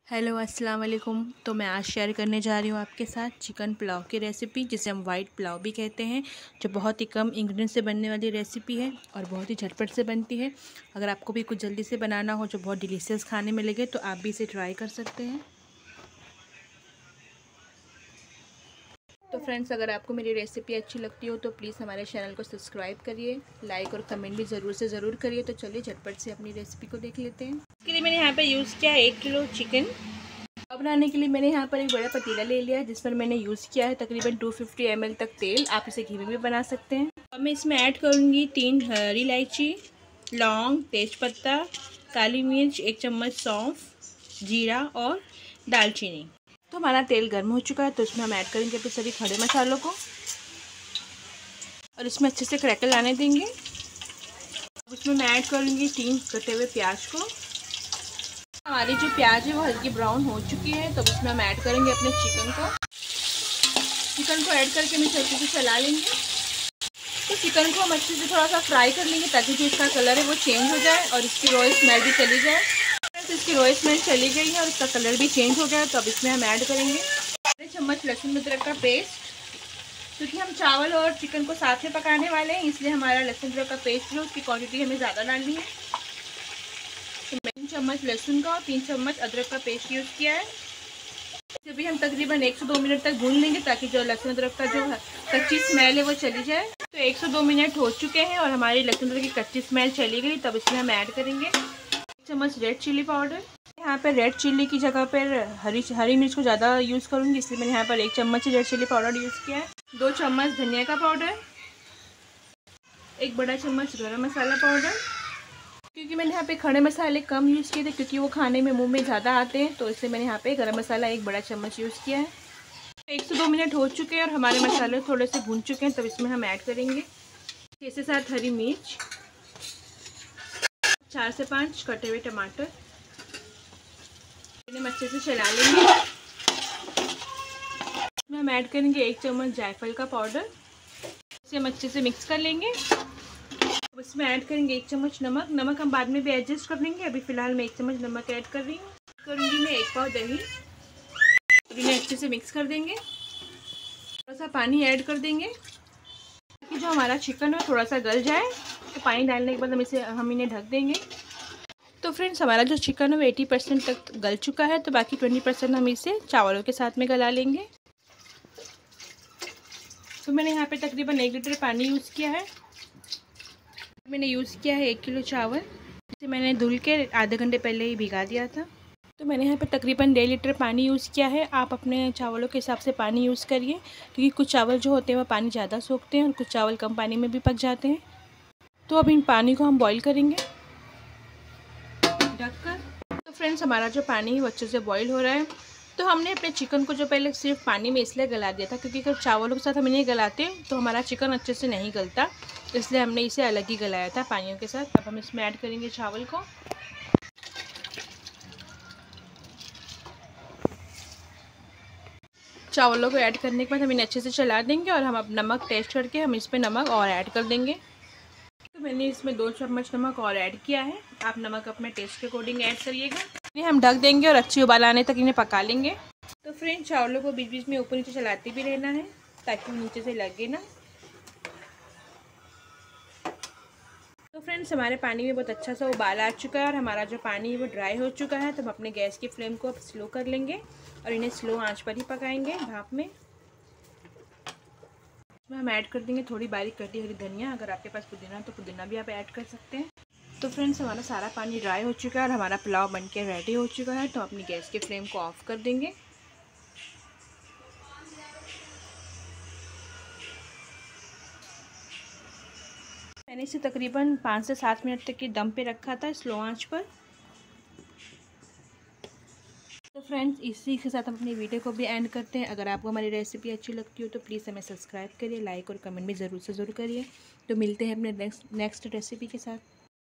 Hello अस्सलाम वालेकुम। तो मैं आज शेयर करने जा रही हूँ आपके साथ चिकन पुलाव की रेसिपी, जिसे हम वाइट पुलाव भी कहते हैं, जो बहुत ही कम इंग्रेडिएंट से बनने वाली रेसिपी है और बहुत ही झटपट से बनती है। अगर आपको भी कुछ जल्दी से बनाना हो जो बहुत डिलीशियस खाने में लगे तो आप भी इसे ट्राई कर सकते हैं। तो फ्रेंड्स, अगर आपको मेरी रेसिपी अच्छी लगती हो तो प्लीज़ हमारे चैनल को सब्सक्राइब करिए, लाइक और कमेंट भी ज़रूर से ज़रूर करिए। तो चलिए झटपट से अपनी रेसिपी को देख लेते हैं। इसके लिए मैंने यहाँ पर यूज़ किया 1 किलो चिकन। अब बनाने के लिए मैंने यहाँ पर एक बड़ा पतीला ले लिया है, जिस पर मैंने यूज़ किया है तकरीबन 250 ml तक तेल। आप इसे घी में भी बना सकते हैं। अब मैं इसमें ऐड करूँगी 3 हरी इलायची, लौंग, तेज़पत्ता, काली मिर्च, 1 चम्मच सौंफ, जीरा और दालचीनी। तो हमारा तेल गर्म हो चुका है, तो इसमें हम ऐड करेंगे अपने सभी खड़े मसालों को और इसमें अच्छे से क्रैकल आने देंगे। अब इसमें मैं ऐड करूँगी 3 कटे हुए प्याज को। हमारी जो प्याज है वो हल्की ब्राउन हो चुकी है, तो इसमें हम ऐड करेंगे अपने चिकन को ऐड करके हम इसे अच्छे से चला लेंगे। तो चिकन को हम अच्छे से थोड़ा सा फ्राई कर लेंगे ताकि जो इसका कलर है वो चेंज हो जाए और इसकी रॉयल स्मेल भी चली जाए। तो इसकी रॉयल स्मेल चली गई है और इसका कलर भी चेंज हो गया है, तो अब इसमें हम ऐड करेंगे 1 चम्मच लहसुन अदरक का पेस्ट। क्योंकि हम चावल और चिकन को साथ में पकाने वाले हैं, इसलिए हमारा लहसुन अदरक का पेस्ट जो उसकी क्वांटिटी हमें ज़्यादा डालनी है। तो 3 चम्मच लहसुन का और 3 चम्मच अदरक का पेस्ट यूज़ किया है। इसे भी हम तकरीबन 1 से 2 मिनट तक भून लेंगे ताकि जो लहसुन अदरक का जो कच्ची स्मेल है वो चली जाए। तो 1 से 2 मिनट हो चुके हैं और हमारी लहसुन अदरक की कच्ची स्मेल चली गई। तब इसमें हम ऐड करेंगे 1 चम्मच रेड चिल्ली पाउडर। यहाँ पर रेड चिल्ली की जगह पर हरी मिर्च को ज़्यादा यूज़ करूँगी, इसलिए मैंने यहाँ पर 1 चम्मच रेड चिल्ली पाउडर यूज़ किया है। 2 चम्मच धनिया का पाउडर, 1 बड़ा चम्मच गरम मसाला पाउडर। क्योंकि मैंने यहाँ पे खड़े मसाले कम यूज़ किए थे क्योंकि वो खाने में मुंह में ज़्यादा आते हैं, तो इसलिए मैंने यहाँ पे गरम मसाला 1 बड़ा चम्मच यूज़ किया है। 1 से 2 मिनट हो चुके हैं और हमारे मसाले थोड़े से भून चुके हैं, तब इसमें हम ऐड करेंगे 6 से 7 हरी मिर्च, 4 से 5 कटे हुए टमाटर। इन्हें अच्छे से चला लेंगे। इसमें हम ऐड करेंगे 1 चम्मच जायफल का पाउडर। इसे हम अच्छे से मिक्स कर लेंगे। अब इसमें ऐड करेंगे 1 चम्मच नमक हम बाद में भी एडजस्ट कर लेंगे। अभी फ़िलहाल मैं 1 चम्मच नमक ऐड कर रही हूँ। करूँगी मैं 1 पाव दही। अब इन्हें अच्छे से मिक्स कर देंगे। थोड़ा सा पानी ऐड कर देंगे ताकि जो हमारा चिकन है थोड़ा सा गल जाए। तो पानी डालने के बाद हम इन्हें ढक देंगे। तो फ्रेंड्स, हमारा जो चिकन है वो 80% तक गल चुका है, तो बाकी 20% हम इसे चावलों के साथ में गला लेंगे। तो मैंने यहाँ पे तकरीबन 1 लीटर पानी यूज़ किया है। मैंने यूज़ किया है 1 किलो चावल, जिसे मैंने धुल के आधे घंटे पहले ही भिगा दिया था। तो मैंने यहाँ पे तकरीबन 1.5 लीटर पानी यूज़ किया है। आप अपने चावलों के हिसाब से पानी यूज़ करिए, क्योंकि कुछ चावल जो होते हैं वो पानी ज़्यादा सोखते हैं और कुछ चावल कम पानी में भी पक जाते हैं। तो अब इन पानी को हम बॉईल करेंगे ढककर। तो फ्रेंड्स, हमारा जो पानी है वो अच्छे से बॉईल हो रहा है। तो हमने अपने चिकन को जो पहले सिर्फ पानी में इसलिए गला दिया था क्योंकि अगर चावलों के साथ हम इन्हें गलाते तो हमारा चिकन अच्छे से नहीं गलता, इसलिए हमने इसे अलग ही गलाया था पानियों के साथ। अब हम इसमें ऐड करेंगे चावल को। चावलों को ऐड करने के बाद हम इन्हें अच्छे से चला देंगे और हम अब नमक टेस्ट करके हम इस पर नमक और ऐड कर देंगे। तो मैंने इसमें 2 चम्मच नमक और ऐड किया है। आप नमक अपने टेस्ट के अकॉर्डिंग ऐड करिएगा। इन्हें हम ढक देंगे और अच्छी उबाल आने तक इन्हें पका लेंगे। तो फ्रेंड्स, चावलों को बीच बीच में ऊपर नीचे चलाते भी रहना है ताकि वो नीचे से लगे ना। तो फ्रेंड्स, हमारे पानी में बहुत अच्छा सा उबाल आ चुका है और हमारा जो पानी है वो ड्राई हो चुका है। तो हम अपने गैस की फ्लेम को अब स्लो कर लेंगे और इन्हें स्लो आंच पर ही पकाएंगे भाप में। इसमें हम ऐड कर देंगे थोड़ी बारीक कटी हरी धनिया। अगर आपके पास पुदीना तो पुदीना भी आप ऐड कर सकते हैं। तो फ्रेंड्स, हमारा सारा पानी ड्राई हो चुका है और हमारा पुलाव बनके रेडी हो चुका है। तो अपनी गैस की फ्लेम को ऑफ कर देंगे। मैंने इसे तकरीबन 5 से 7 मिनट तक की दम पे रखा था स्लो आंच पर। तो फ्रेंड्स, इसी के साथ हम अपनी वीडियो को भी एंड करते हैं। अगर आपको हमारी रेसिपी अच्छी लगती हो तो प्लीज़ हमें सब्सक्राइब करिए, लाइक और कमेंट भी ज़रूर से ज़रूर करिए। तो मिलते हैं अपने नेक्स्ट रेसिपी के साथ।